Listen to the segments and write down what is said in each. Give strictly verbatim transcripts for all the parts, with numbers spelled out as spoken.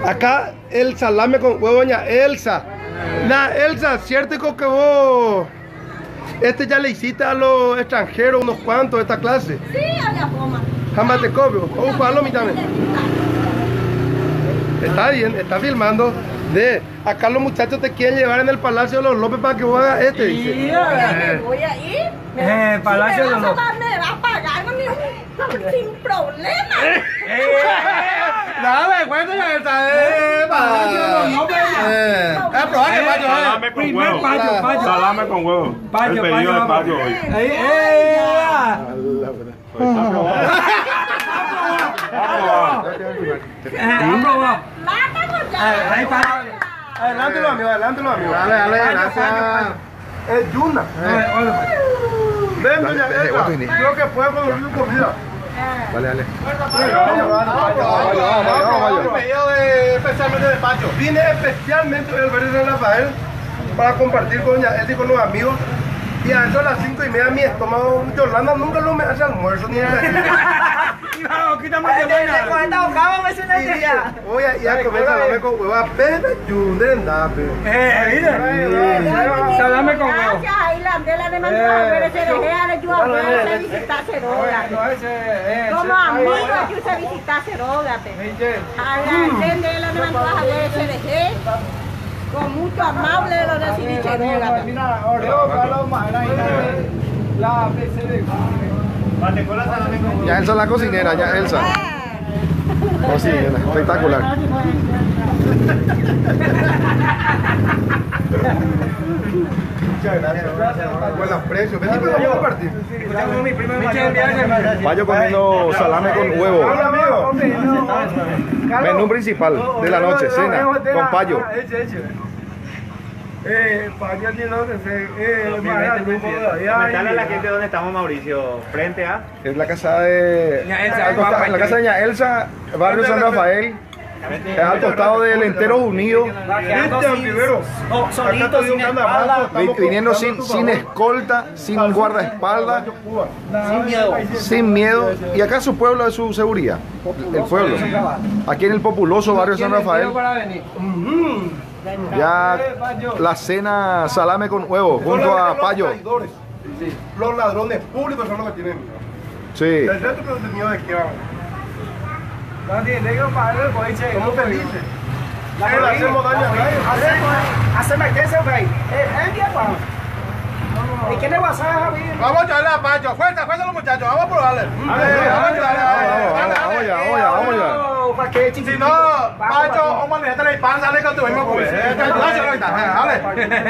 Acá el salame con huevo, doña Elsa. La Elsa, cierto que vos este ya le hiciste a los extranjeros unos cuantos de esta clase. Sí, a la goma. Jamás te copio. Vamos a jugarlo, mi también. Está bien, está filmando. De acá los muchachos te quieren llevar en el Palacio de los López para que vos hagas este, dice. Me voy a ir. Eh, el Palacio de los López. Me va a pagar con mi- sin problema. Dale, cuenta ya esta. Eh, eh, eh, probar que payo, Salame eh. con Primer huevo. payo, payo. Salame con huevo. Payo, El pedido payo, de payo hoy. Ahí, ¡eh! Aprobado. Ahí para. Adelante los amigos, adelante los amigos. Dale, dale, gracias. Es Yuna. Ven, doña Elsa. Creo que puede conseguir su comida. Vale, dale. Vamos, pedido de, especialmente de Pacho. Vine especialmente del barrio de San Rafael para compartir con doña Elsa y con los amigos. Y a eso a las cinco y media mi estómago, Yolanda nunca lo me hace almuerzo ni nada. Voy a ir a comer salame con huevo a Pepe Yundenda. Eh, mire. Salame con huevo. Gracias, ahí la andela de mandó a ver ese de a yo a ver ese visitar Ceroga. Como amigo yo se visitar Ceroga. A la andela de mandó a ver ese de con mucho amable lo recibí Ceroga. Ya Elsa la cocinera, ya Elsa. Cocinera, espectacular. Muchas gracias. Buenos precios. Vení, pero vamos a compartir. Payo comiendo salame con huevo. Hola, amigo. Menú principal de la noche, cena con payo. Eh, Payo tiene lo que se. Eh, Comentarle a la gente dónde estamos, Mauricio. Frente a. Es la casa de. Doña Elsa, al costa- la casa de doña Elsa, barrio San Rafael. Es al costado del Enteros Unidos. Cristian Rivero. Solito, sin espalda. Vi- Viniendo sin, sin escolta, sin guardaespaldas, Sin miedo. sin miedo. Y acá su pueblo es su seguridad. El pueblo. Aquí en el populoso barrio San Rafael. Para venir. Ya la cena salame con huevo junto a Payo. Los ladrones públicos son los que tienen. Sí. El resto que es miedo de que van. Somos felices. No le hacemos daño a nadie. Vamos a echarle a Pacho. Fuerza, fuerza los muchachos. Vamos a probarle. Vamos a echarle. Vamos, vamos ya, vamos ya, vamos ya. Si no, Pacho, vamos a dejarle el pan, sale con tu mismo pues. Dale.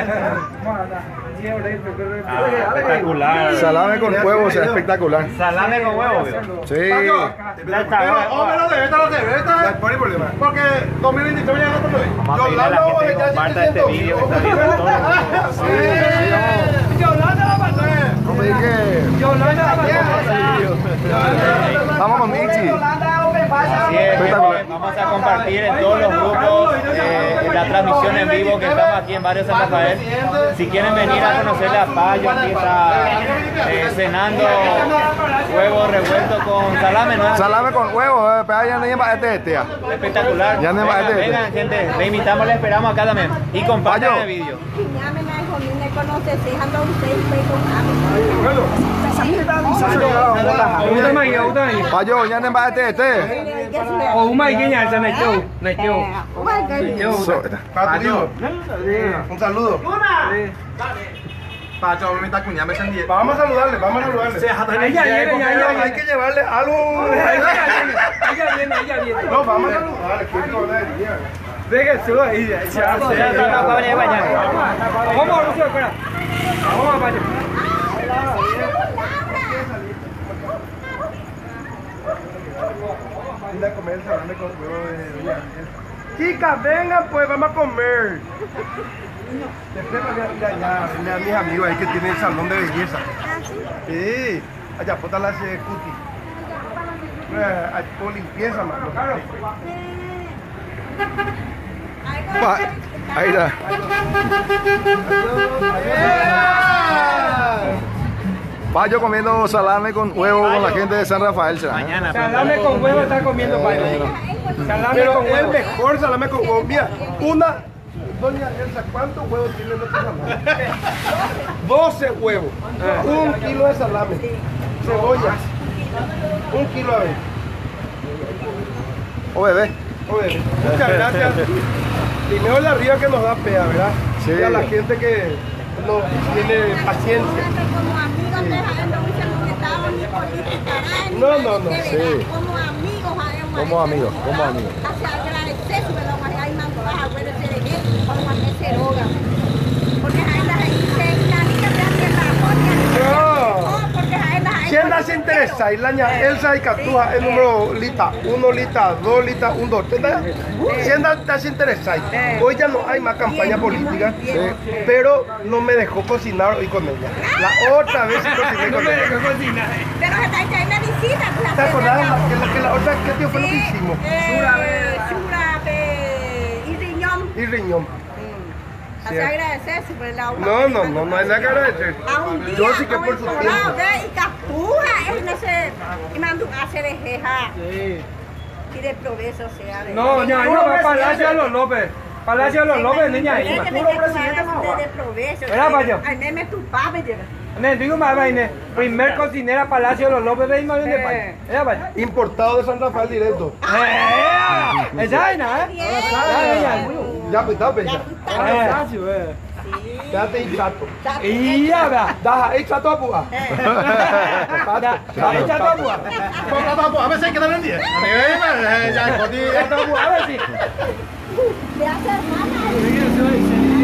Espectacular. Salame con huevo, o sea, espectacular. Salame con huevo. Sí. Pero, hombre, no debe estar, no debe estar. ¿Cuál es el problema? Porque dos mil veintitrés ya no te lo digo. Vamos a pedirle a la gente que comparta este vídeo que está viendo todo el mundo. Yolanda va a pasar. Como dije, Yolanda va a pasar. vamos con Michi. Así es, gente, vamos a compartir en todos los grupos eh, la transmisión en vivo que estamos aquí en Barrio San Rafael. Si quieren venir a conocer la Payo, aquí está eh, cenando huevo revuelto con salame, ¿no? Salame con huevo, eh, pero ya no lleva este este. ya. Espectacular. Ya no Vengan, va, este, este. vengan, gente, le invitamos, le esperamos acá también. Y compartan Payo. el vídeo. Payo, ya no va este este. O uma iguinha essa meteu, meteu. So- Para tu hijo. Un saludo. Pacho, me está cuñando, me sentí. Vamos a saludarle, vamos a saludarle. Ella viene, ella viene. Hay que llevarle algo. Ella viene, ella viene. No, vamos a saludarle. ¿Qué hablaría? Venga, sube ahí. Vamos, Mauricio, espera. Vamos a Payo. Ir a comer el salame con huevo de doña Elsa. Chicas, vengan pues, vamos a comer. Después ya, ya, ya, a mis amigos ahí que tienen el salón de belleza. Sí, allá puta la hace cuti. Eh, con limpieza, mano. Pa- Ahí está. Payo comiendo salame con huevo con la gente de San Rafael. ¿será? Mañana. Salame con huevo está comiendo Payo. Salame Pero con el huevo. mejor salame con huevo. Mira, una... Doña Elsa, ¿cuántos huevos tiene nuestro salame? doce huevos. Un kilo de salame. Cebolla. Un kilo a ver. O bebé. Oye, muchas gracias. Dinero de arriba que nos da pea, ¿verdad? Sí. Y a la gente que no tiene paciencia. Como amigos de Jaén, no dicen que estaban ni política, No, no, no. de Sí. verdad, como amigos, Jaén, Como amigos, como amigos. Hace agradecer, pero hay más baja, bueno, se dejé, como a ese roga. Porque Jaén la gente, la niña me hace la No. porque Jaén la gente. Si anda se interesa, y la ña Elsa y Catuja, el número lita, uno lita, dos lita, un dos. Si anda se interesa, hoy ya no hay más campaña política, pero no me dejó cocinar hoy con ella. La otra vez sí cociné con ella. Pero está ahí una visita. pues, ¿Te acordás hace- que la, que la otra qué tío fue lo que hicimos? Eh, Surabe y Riñón. Y riñón. Hace Sí. agradecer sobre la No, no, no, no hay nada que agradecer. A un día, Yo sí que a un por su colado, tiempo. ve, y Capuja, él no se... Y mandó a hacer ejeja. Y de progreso sea. de- No, ña, ahí va Palacio de los López. Palacio de los López, niña, ahí va. Es que me quedé de- de progreso. Era para allá. Ay, me me tu papá, lleva. Ne, digo más, vaina. Primer cocinera Palacio de los López, veis más bien de Eh. país. Era para allá. Importado de San Rafael directo. ¡Eh! Esa vaina, ¿eh? Bien. Ya, niña. Ya, pues, está, pues, ya. Eh. Quédate ahí chato. Y ya, vea. Daja, ahí chato a puja. Ya, ahí está todo, pues. A ver si hay que darle el día. Ya, Ya está, pues. A ver si. Le hace hermana.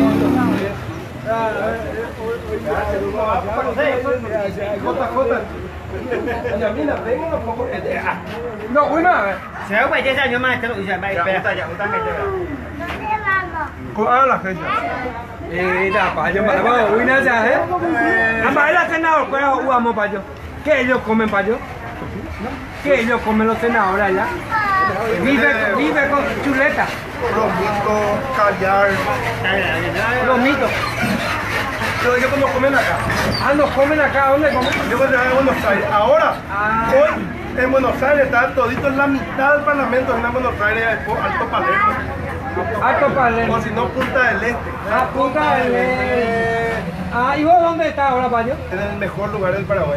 Jota, Jota. Doña Mina, venga un poco. No, uy, no, a ver. Saya buat je saja mas kalau ujian baik. Utang je, utang je. Ah, la fecha. Eh, da, payo, vamos, uy, no, ya, ¿eh? Ama, el senador, pues, jugamos, payo. ¿Qué ellos comen, payo? ¿Qué ellos comen los senadores allá? Vive, vive con chuleta, Romito, callar. los mitos. Pero ellos como comen acá. Ah, nos comen acá, ¿dónde comen? Yo voy a llegar a Buenos Aires. Ahora, Ah. hoy en Buenos Aires está todito en la mitad del Parlamento en Buenos Aires, Alto Palermo. Alto Palermo. O si no, Punta del Este. Ah, puta del este. Ah, ¿y vos dónde estás ahora, payo? En el mejor lugar del Paraguay.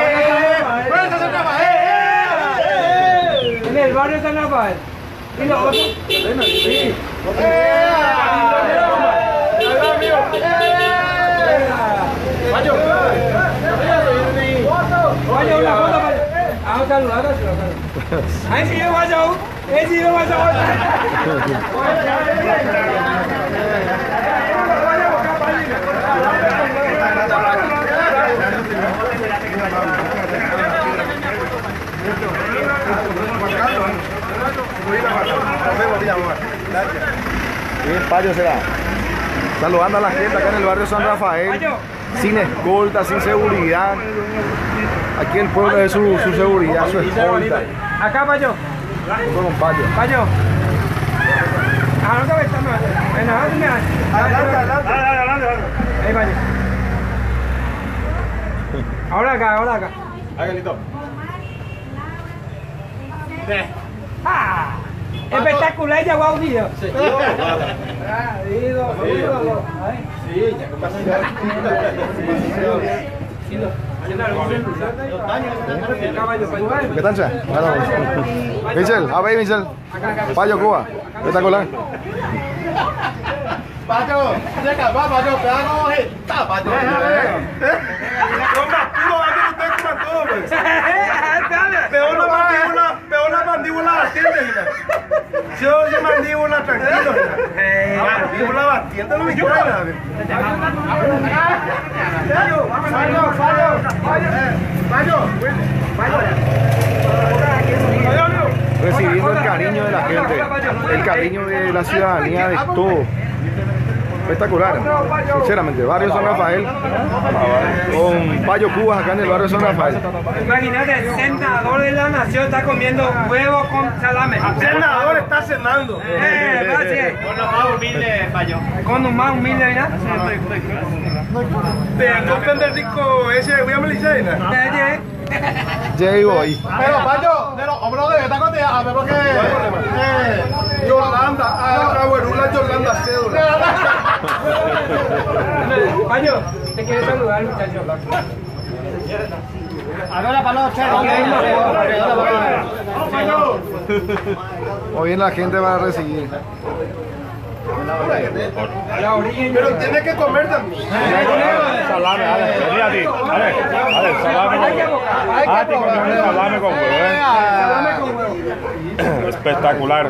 En el barrio San Rafael. ¿Y los otros? Sí. Payo. Vaya, una foto, payo. Ah, un saludo, ahora sí, saludo. Ahí sí, yo payo. Ahí sí, yo payo. Bien, payo será. Saludando a la gente acá en el barrio San Rafael. Sin escolta, sin seguridad. Aquí el pueblo es su, su seguridad, su escolta. Acá, payo. Fue con payo. Payo. Ah, no te ves, no. Ven, ahora sí me haces. Adelante, adelante. Ahí, payo. Ahora acá, ahora acá. Ah, espectacular, ya va un video. Ah, ídolo, ídolo. Ay. ¿Qué tal, che? Michel, a ver, Michel. Payo Cuba. Espectacular. Payo, llega, va, Payo, te hago está, Payo. Toma, tú no vas a usted como todo, pues. Peor la mandíbula, peor la mandíbula batiente, mira. Yo de mandíbula tranquilo, mira. La mandíbula batiente no me quiere nada. Payo, Payo, Payo, Payo, Payo. Recibiendo el cariño de la gente, el cariño de la ciudadanía, de todo. Espectacular, sinceramente, barrio San Rafael, con Payo Cubas acá en el barrio San Rafael. Imagínate, el senador de la nación está comiendo huevo con salame. El senador está cenando. Eh, gracias. Con lo más humilde, payo. Con un más humilde, ¿verdad? Te comprende rico ese, voy a Melicena. Eh, Llego ahí. Pero, Payo, de los hombros de esta cosa, a ver por qué. Eh, Yolanda, ah, Cabuerula, Yolanda, cédula. Payo, te quiero saludar, muchacho. Ahora para los cheros. Hoy en la gente va a recibir. Pero tiene que comer también. Salame, dale, vení a ti, dale, dale, salame con huevo. Ah, te comes salame con huevo, espectacular.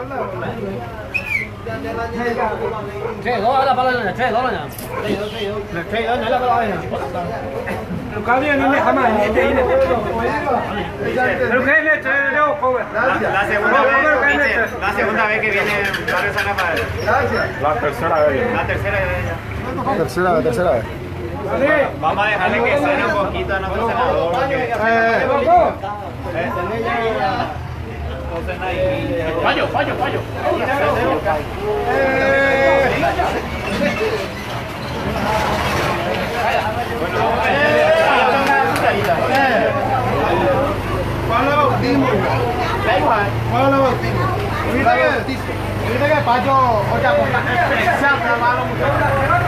Che, dos la palabra, che, dos la. Che, dos la palabra. Pero cambia ni me jamás, ni te viene. Pero que es leche, no, joven. La segunda vez, la segunda vez que viene Barrio San Rafael. Gracias. La tercera vez. La tercera vez ya. Tercera vez, tercera vez. Vamos a dejarle que suene un poquito a nuestro senador. Fallo, fallo, fallo. ¿Cuál la bautismo? Da igual. ¿Cuál la bautismo? Ahorita que ahorita que Payo, oye, se aplama los muchachos.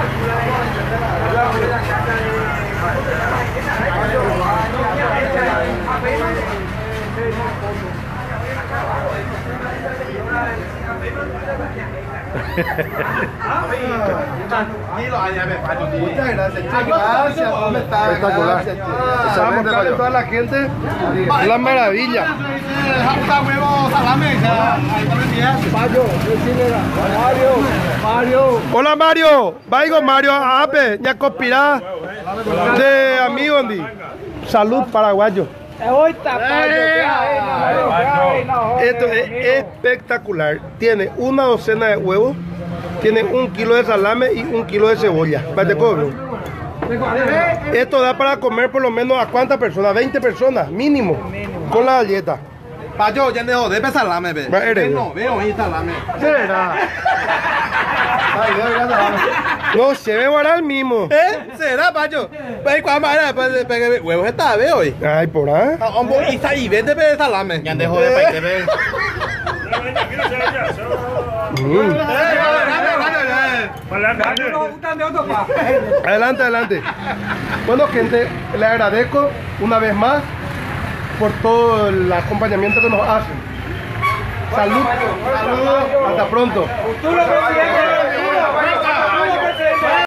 Muchas gracias. Gracias. ¿Cómo estás? Espectacular. Vamos a buscarle a toda la gente. La maravilla. Hola Mario. Vaigo Mario Ape, ya conspirá de amigo Andy. Salud paraguayo. Esto es espectacular. Tiene una docena de huevos, tiene un kilo de salame y un kilo de cebolla. Vete cobro. Esto da para comer por lo menos a cuántas personas, veinte personas mínimo, con la galleta. Payo, ya no debe salame, ve. Va, eres. No, veo ahí salame. ¿Será? No se ve guardar el mismo. ¿Eh? ¿Será, Payo? Pues, ¿cuál manera? Pues, huevos está, ve hoy. Ay, por ahí. Y está ahí, vete, ve salame. Ya dejó de paite, ve. Adelante, adelante. Bueno, gente, le agradezco una vez más por todo el acompañamiento que nos hacen. Salud. Hasta pronto.